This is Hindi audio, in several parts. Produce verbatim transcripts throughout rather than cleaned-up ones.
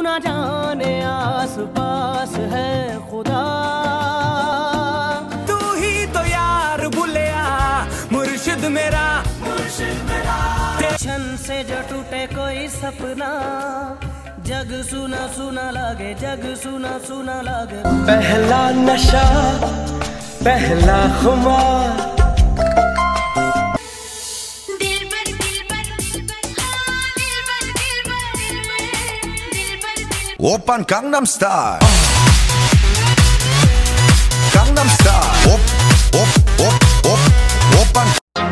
ना जाने आस पास है खुदा। तू ही तो यार भूलिया मुर्शिद मेरा, मुर्शिद मेरा। टेंशन से जो टूटे कोई सपना, जग सुना सुना लागे, जग सुना सुना लागे। पहला नशा पहला खुमार, Oppan Gangnam Style, Gangnam Style, op, op, op, op, Oppan.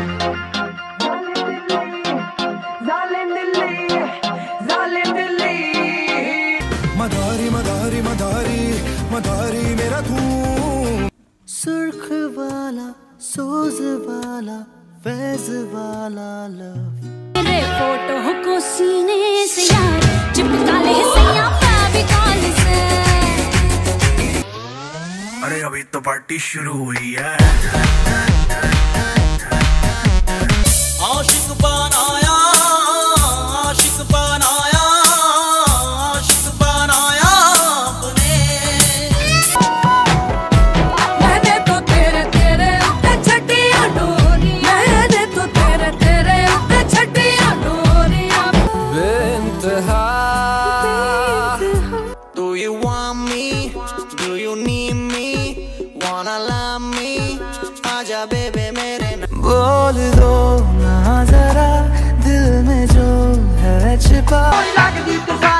मदारी मदारी मदारी मदारी मेरा धूम। सुर्ख वाला सोज वाला फैज वाला लव, मेरे फोटो को सीने से यार चिपका ले सैया फेविकॉल से। अरे अभी तो पार्टी शुरू हुई है। आशिक बनाया, आशिक बनाया, आशिक बनाया अपने। मैंने तो तेरे तेरे उत्ते छटिया डोरियां, मैंने तो तेरे तेरे उत्ते छटिया डोरियां। बेइंतहा Do you want me? Do you need me? Wanna love me? आजा बेबे मेरे न बोल दो ना जरा दिल में जो है छिपा।